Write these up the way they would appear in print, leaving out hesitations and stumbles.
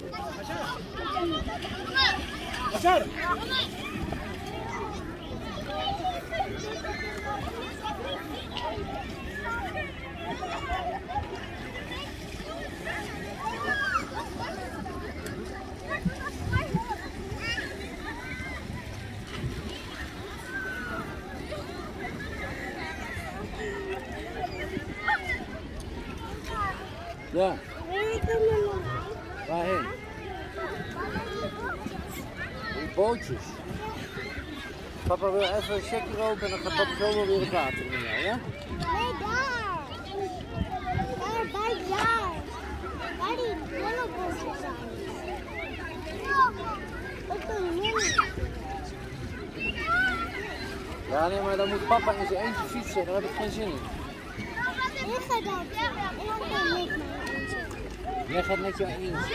Ja. Waarheen? Die bootjes. Papa wil even een checkje roken en dan gaat papa zo wel weer het water in jou, ja? Nee, daar. Bij daar. Waar die rollenbootjes zijn. Ook een mini. Ja, nee, maar dan moet papa in zijn eentje fietsen, daar heb ik geen zin in. Ik ga dat. Ik ga niet mee. Jij gaat met jou eentje.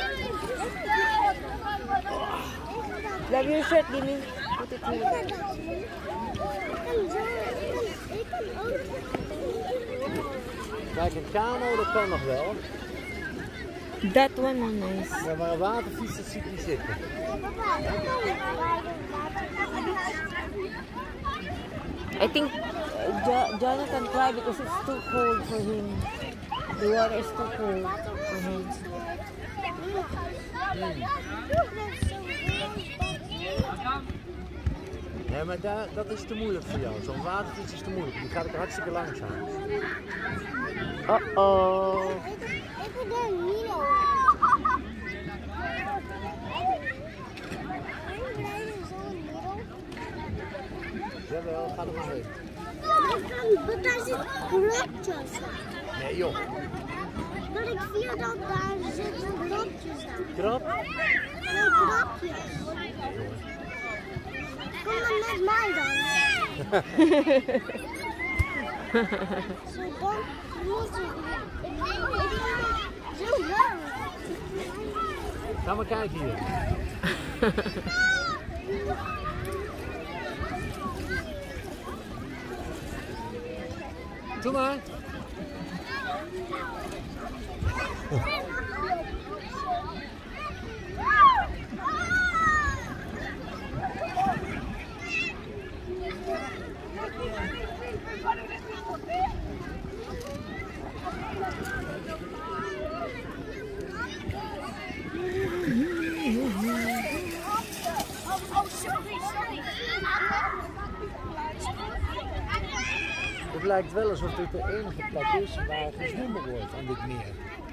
Blijf je shirt, Lily. Put it here. Ik kan ook. Kijk, een kano, dat kan nog wel. That one is nice. Ja, maar een waterfiets, dat zie ik niet zitten. I think Jonathan tried because it's too cold for him. The water is too cold for him. Nee, maar dat is te moeilijk voor jou. Zo'n waterfiets is te moeilijk. Die gaat ook hartstikke langzaam. Uh-oh. Ik wil daar niet over. Jawel, ga er maar heen. Maar daar zitten blokjes. Nee joh. Maar ik zie dat daar zitten blokjes aan. Krap? Nee, blokjes. Kom dan met mij dan. Zo dan moet ik. Zo lang. Ga maar kijken hier. Doe maar. Het lijkt wel alsof dit de enige plek is waar gezwommen wordt aan dit meer.